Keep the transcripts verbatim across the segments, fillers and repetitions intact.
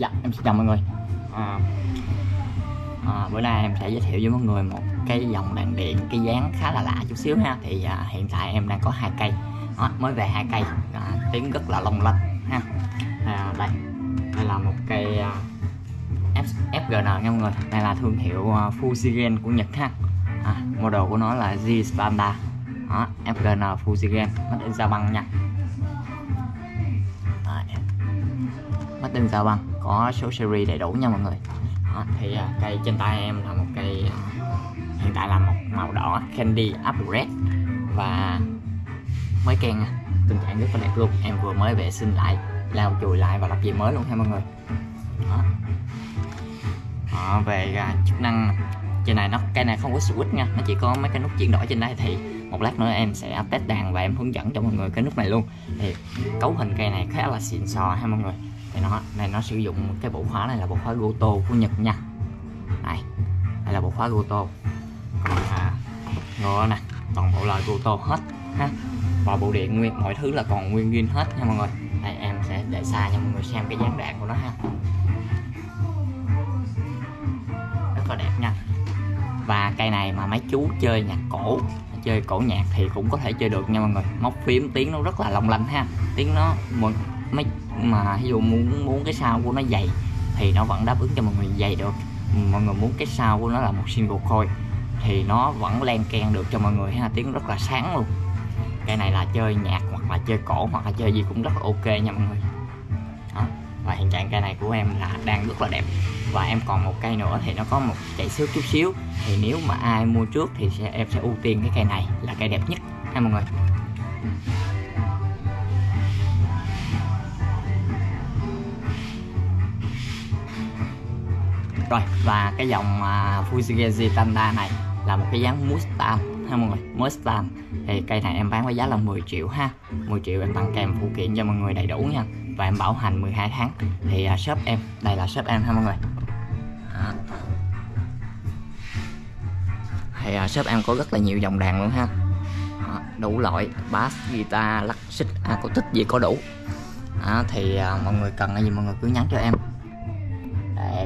Dạ, em xin chào mọi người. à, à, Bữa nay em sẽ giới thiệu với mọi người một cái dòng đèn điện, cái dáng khá là lạ chút xíu ha. Thì à, hiện tại em đang có hai cây đó, mới về hai cây, à, tiếng rất là long lanh ha. à, Đây, đây là một cây à, ép giê en nha mọi người. Đây là thương hiệu uh, Fujigen của Nhật ha. à, Model của nó là G Standard đó, ép giê en Fujigen, made in Japan nha. Made in Japan, có số series đầy đủ nha mọi người. Đó, thì uh, cây trên tay em là một cây uh, hiện tại là một màu đỏ candy apple red và mới ken nha. Tình trạng rất là đẹp luôn. Em vừa mới vệ sinh lại, lau chùi lại và lắp về mới luôn nha mọi người. Đó. Đó, về uh, chức năng trên này, nó cây này không có switch nha, nó chỉ có mấy cái nút chuyển đổi trên đây. Thì một lát nữa em sẽ test đàn và em hướng dẫn cho mọi người cái nút này luôn. Thì cấu hình cây này khá là xịn sò ha mọi người. Thì nó này nó sử dụng cái bộ khóa này là bộ khóa Goto của Nhật nha. Đây, đây là bộ khóa Goto. Còn à, ngựa nè, toàn bộ là Goto hết ha. Và bộ điện nguyên, mọi thứ là còn nguyên nguyên hết nha mọi người. Đây em sẽ để xa cho mọi người xem cái dáng đàn của nó ha. Rất là đẹp nha. Và cây này mà mấy chú chơi nhạc cổ, chơi cổ nhạc thì cũng có thể chơi được nha mọi người. Móc phím tiếng nó rất là long lanh ha. Tiếng nó mấy mà ví dụ muốn muốn cái sound của nó dày thì nó vẫn đáp ứng cho mọi người dày được. Mọi người muốn cái sound của nó là một single coil thì nó vẫn len keng được cho mọi người ha. Tiếng rất là sáng luôn. Cây này là chơi nhạc hoặc là chơi cổ hoặc là chơi gì cũng rất là ok nha mọi người. Đó. Và hiện trạng cây này của em là đang rất là đẹp. Và em còn một cây nữa thì nó có một chạy xước chút xíu. Thì nếu mà ai mua trước thì sẽ, em sẽ ưu tiên cái cây này là cây đẹp nhất ha mọi người. Rồi, và cái dòng uh, Fujigen Standard này là một cái dáng Mustang ha mọi người. Mustang thì cây này em bán với giá là mười triệu ha. mười triệu em tặng kèm phụ kiện cho mọi người đầy đủ nha. Và em bảo hành mười hai tháng. Thì uh, shop em, đây là shop em ha mọi người. Đó. Thì uh, shop em có rất là nhiều dòng đàn luôn ha. Đó, đủ loại bass, guitar, lắc xích, acoustic gì có đủ. Đó, thì uh, mọi người cần cái gì mọi người cứ nhắn cho em. Đấy.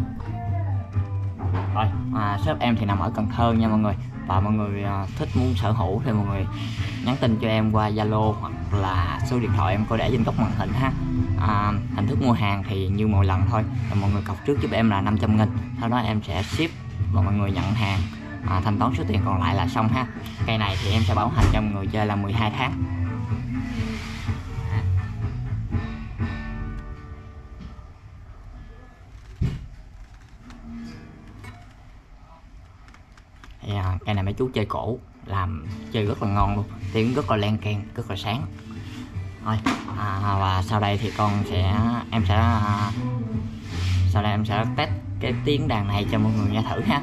Rồi, à, shop em thì nằm ở Cần Thơ nha mọi người. Và mọi người à, thích muốn sở hữu thì mọi người nhắn tin cho em qua Zalo hoặc là số điện thoại em có để trên góc màn hình ha. à, Hình thức mua hàng thì như mọi lần thôi. Và mọi người cọc trước giúp em là năm trăm nghìn, sau đó em sẽ ship và mọi người nhận hàng, à, thanh toán số tiền còn lại là xong ha. Cây này thì em sẽ bảo hành cho mọi người chơi là mười hai tháng. Thì à, cây này mấy chú chơi cổ làm chơi rất là ngon luôn, tiếng rất là len keng, rất là sáng. Thôi à, và sau đây thì con sẽ em sẽ à, sau đây em sẽ test cái tiếng đàn này cho mọi người nghe thử ha.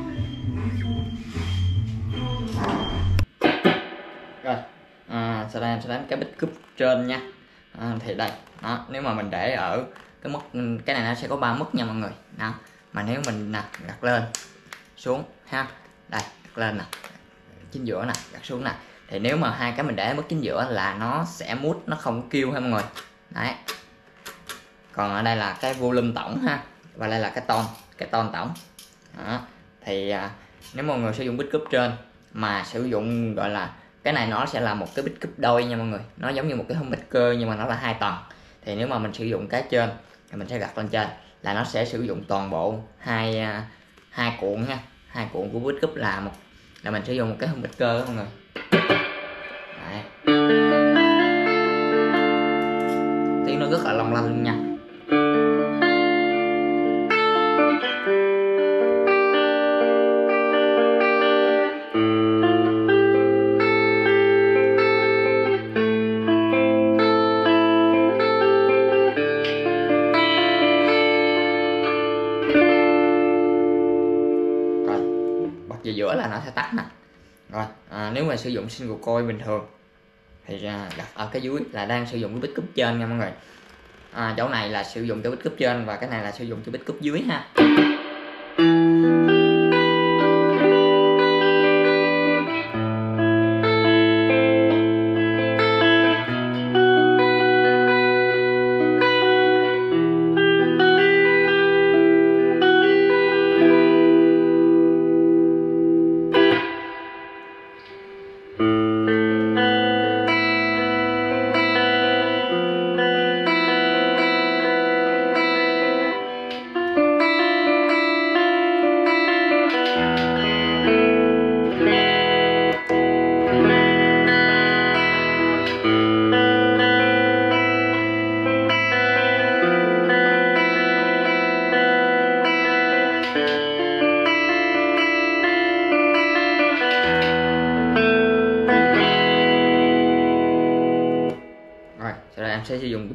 Rồi à, sau đây em sẽ đánh cái bích cúp trên nha. À, thì đây đó, nếu mà mình để ở cái mức, cái này nó sẽ có ba mức nha mọi người. Đó, mà nếu mình nè gạt lên xuống ha, đây lên nè, chính giữa nè, gạt xuống nè, thì nếu mà hai cái mình để mức chính giữa là nó sẽ mút, nó không kêu ha mọi người. Đấy. Còn ở đây là cái volume tổng ha, và đây là cái tone, cái tone tổng. Đó. Thì à, nếu mọi người sử dụng bích cúp trên mà sử dụng gọi là cái này, nó sẽ là một cái bích cúp đôi nha mọi người, nó giống như một cái humbucker nhưng mà nó là hai tầng. Thì nếu mà mình sử dụng cái trên thì mình sẽ gạt lên trên là nó sẽ sử dụng toàn bộ hai hai cuộn nha, hai cuộn của bích cúp là một là mình sử dụng một cái humbucker mọi người. Đấy. Tiếng nó rất là long lanh luôn nha. Về giữa là nó sẽ tắt nè. Rồi à, nếu mà sử dụng single coil bình thường thì à, đặt ở cái dưới là đang sử dụng cái bích cúp trên nha mọi người. À, chỗ này là sử dụng cái bích cúp trên và cái này là sử dụng cái bích cúp dưới ha.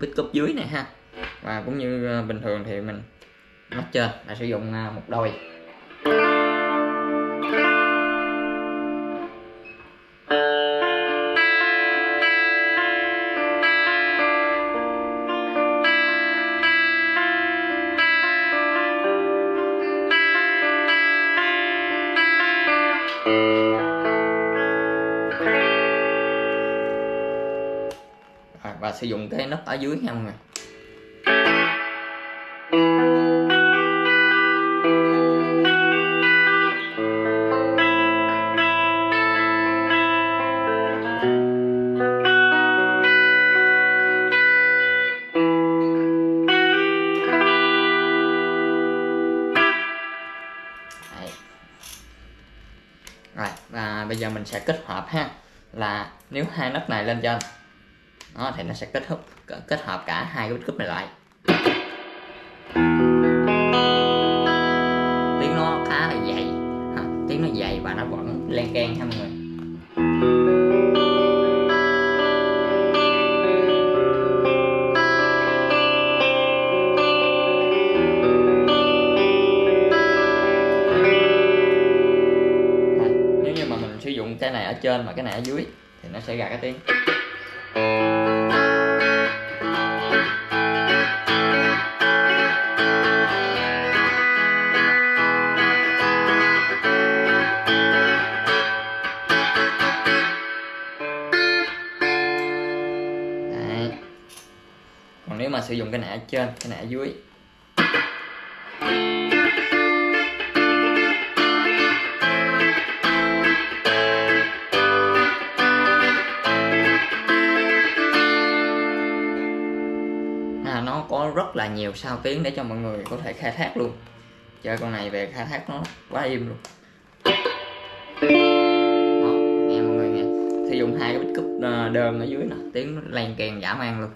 vít cúp dưới này ha. Và cũng như bình thường thì mình nắp trên là sử dụng một đôi. Và sử dụng cái nắp ở dưới nha mọi người. Đấy. Rồi, và bây giờ mình sẽ kết hợp ha, là nếu hai nắp này lên trên đó thì nó sẽ kết hợp kết hợp cả hai cái vít cúp này lại. Tiếng nó khá là dày ha, tiếng nó dày và nó vẫn len keng ha mọi người. Nếu như mà mình sử dụng cái này ở trên và cái này ở dưới thì nó sẽ ra cái tiếng. Đấy. Còn nếu mà sử dụng cái này ở trên, cái này ở dưới nó có rất là nhiều sao tiếng để cho mọi người có thể khai thác luôn. Chơi con này về khai thác nó quá im luôn. Đó, nghe mọi người nghe, sử dụng hai cái vít cúp đơn ở dưới nè, tiếng nó len keng dã man luôn.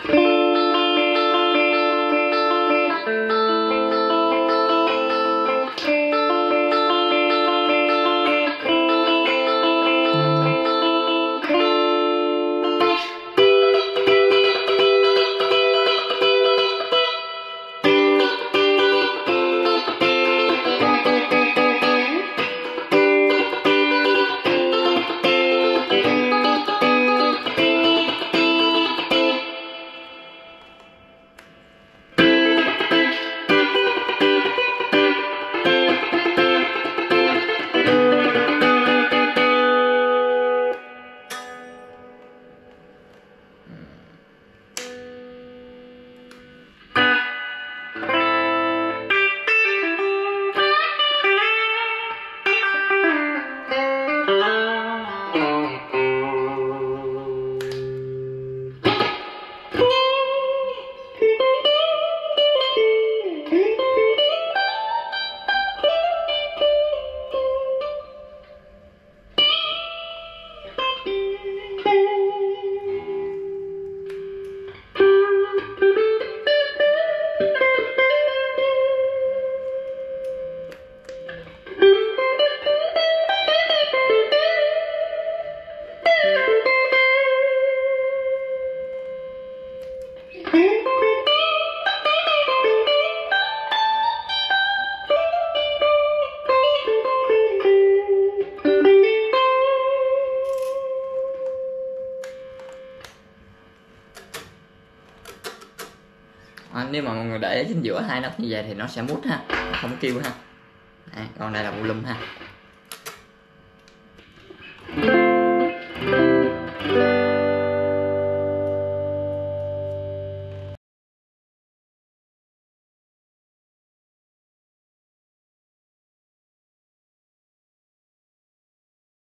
À, nếu mà mọi người để chính giữa hai nấc như vậy thì nó sẽ mút ha, không kêu ha. Đấy, còn đây là volume ha.